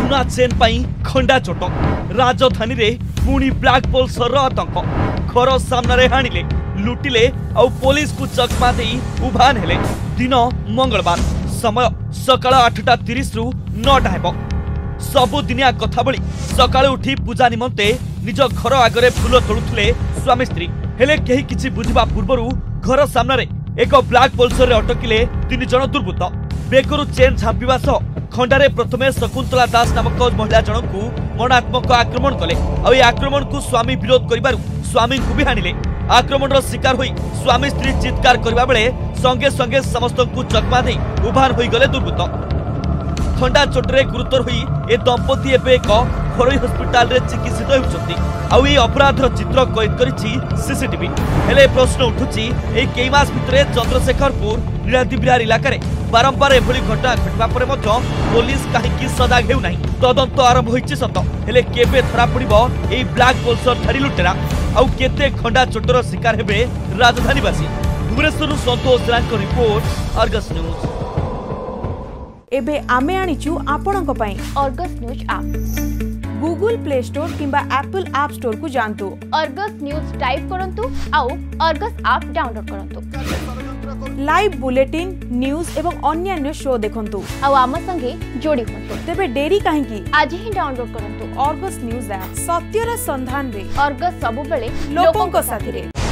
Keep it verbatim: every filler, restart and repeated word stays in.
सुना चेन पाई खंडा चोट राजधानी रे पुणी ब्लैक पोल्सर आतंक घर सामने हाणिले लुटिले आउ पुलिस को चकमा दे उभान हेले। दिन मंगलवार समय सकाळ आठटा तीस रु नौटा हेब। सबुदिनिया कथा भली सकाळु उठी पूजा निमंते निज घर आगरे फूल तोड़ुथिले स्वामी स्त्री हेले केही किछि बुझिबा पूर्वरु घर सामने एक ब्लैक पोल्सर रे अटकिले तीन जन दुर्बृत्त बेकरु चेन झांपिबा सह खंडारे प्रथमे शकुंतला दास नामक महिला जनक मरणात्मक आक्रमण कले। आ आक्रमण को स्वामी विरोध करिबारु स्वामी को भी हाणिले। आक्रमण शिकार होई स्वामी स्त्री चित्कार करबा बेले संगे संगे समस्त को चकमा दे उभान होई गले दुर्बृत्त। खंडा चोटरे गुरुतर हुई ए दंपति एबे एक घरोई हस्पिटाल रे चिकित्सित होउछंती। आउ ए अपराधर चित्र कैद करिछि सीसीटीवी। हेले प्रश्न उठुछि ए केई मास भितरे चंद्रशेखरपुर नीलाद्रि बिहार इलाका रे बारंबार एभली घटना घटवा परे मध्य पुलिस काहेकि सजाग हेउ नाही। तदंत आरंभ होइछि सत हेले केबे धरा पड़िबो ए ब्लैक पोल्सर धारी लुटेरा आउ केते खंडा चोटर शिकार हेबे राजधानीवासी। भुवनेश्वर संतोष रांक रिपोर्ट अर्गस न्यूज। एबे आमे आनिचु आपणक पई Argus news app Google Play Store किंबा एप्पल ऐप स्टोर को जानतु अर्गस न्यूज टाइप करंतु आउ अर्गस ऐप डाउनलोड करंतु। लाइव बुलेटिन न्यूज एवं अन्य शो देखंतु आउ आम संगे जोड़ी होंतु। तेबे देरी काहेकि आज ही डाउनलोड करंतु अर्गस न्यूज ऐप। सत्यर संधान रे अर्गस सब बेले लोकों को साथी रे।